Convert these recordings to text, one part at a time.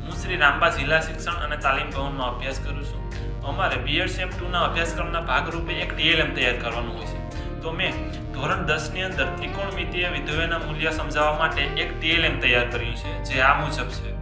હું શ્રી રામબા જિલ્લા શિક્ષણ અને તાલીમ ભવનમાં અભ્યાસ કરું છું. અમારે બીએડ સેમ 2 ના અભ્યાસક્રમના ભાગરૂપે એક ટીએલએમ તૈયાર કરવાનું હોય છે. તો મેં ધોરણ 10 ની અંદર ત્રિકોણમિતિય વિધેયોના મૂલ્ય સમજાવવા માટે એક ટીએલએમ તૈયાર કર્યું છે, જે આ મુજબ છે.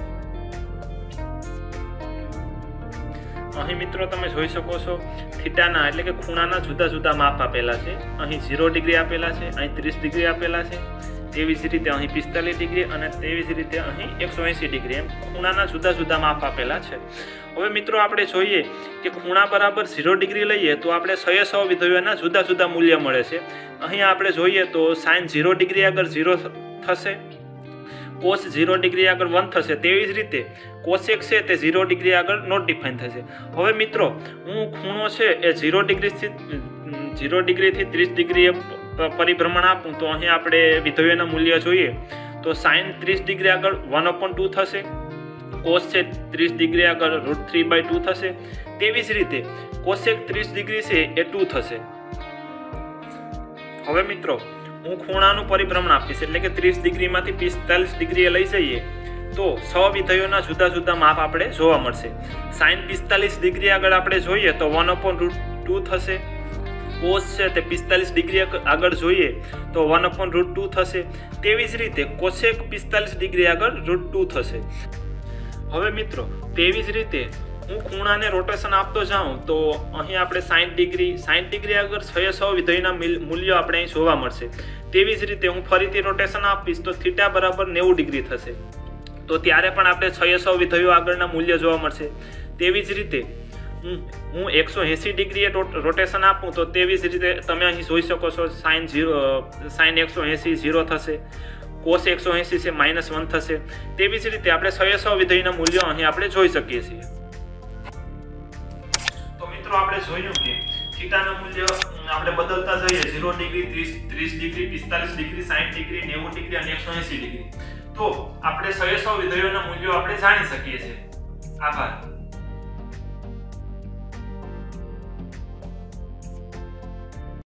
અહીં મિત્રો તમે જોઈ શકો છો થીટાના એટલે કે ખૂણાના જુદા જુદા માપ આપેલા છે. અહીં 0 ડિગ્રી આપેલા છે, અહીં 30 ડિગ્રી આપેલા છે, તેવી જ રીતે અહીં 45 ડિગ્રી અને તેવી જ રીતે અહીં 180 ડિગ્રી એમ ખૂણાના જુદા જુદા માપ આપેલા છે. હવે મિત્રો આપણે જોઈએ કે ખૂણા બરાબર 0 ડિગ્રી લઈએ તો આપણે 100 વિધેયોના જુદા જુદા મૂલ્ય મળે છે. અહીં આપણે જોઈએ તો સાઇન 0 ડિગ્રી આગળ 0 થશે, કોસ 0 ડિગ્રી આગળ 1 થશે, તેવી જ રીતે કોસેક છે તે 0 ડિગ્રી આગળ નોટ ડિફાઇન થશે. હવે મિત્રો હું ખૂણો છે એ 0 ડિગ્રીથી 30 ડિગ્રી પરિભ્રમણ આપું તો અહીં આપણે વિધેયોના મૂલ્ય જોઈએ તો સાઇન 30 ડિગ્રી આગળ 1/2 થશે, કોસ છે 30 ડિગ્રી આગળ √3/2 થશે, તેવી જ રીતે કોસેક 30 ડિગ્રી છે એ 2 થશે. હવે મિત્રો હું ખૂણાનું પરિભ્રમણ આપીશ એટલે કે 30 ડિગ્રીમાંથી 45 ડિગ્રીએ લઈ જઈએ તો 100 વિધેયોના જુદા જુદા માપ આપણે જોવા મળશે. સાઇન 45 ડિગ્રી આગળ આપણે જોઈએ તો 1/2 થશે, કોસ છે તે 45 ડિગ્રી આગળ જોઈએ તો 1/2 થશે, તેવી જ રીતે કોસેક 45 ડિગ્રી આગળ √2 થશે. હવે મિત્રો તેવી જ રીતે હું ખૂણાને રોટેશન આપતો જાઉં તો અહીં આપણે 60 ડિગ્રી આગળ 100 વિધેયના મૂલ્યો આપણે અહીં જોવા મળશે. તેવી જ રીતે હું ફરીથી રોટેશન આપીશ તો થીટા બરાબર 90 ડિગ્રી થશે, તો ત્યારે પણ આપણે 600 વિધેયો આગળના મૂલ્ય જોવા મળશે. તેવી જ રીતે હું 180 ડિગ્રીએ રોટેશન આપું તો તેવી જ રીતે તમે અહીં જોઈ શકો છો સાઇન 180 0 થશે, કોસ 180 છે -1 થશે. તેવી જ રીતે આપણે 600 વિધેયના મૂલ્યો અહીં આપણે જોઈ શકીએ છીએ. તો મિત્રો આપણે જોયું કે થીટાના મૂલ્ય આપણે બદલતા જઈએ 0 degree 30 degree 45 degree 60 degree 90 degree અને 180 ડિગ્રી તો આપણે 600 વિધેયોના મૂલ્યો આપણે જાણી શકીએ છીએ. આભાર.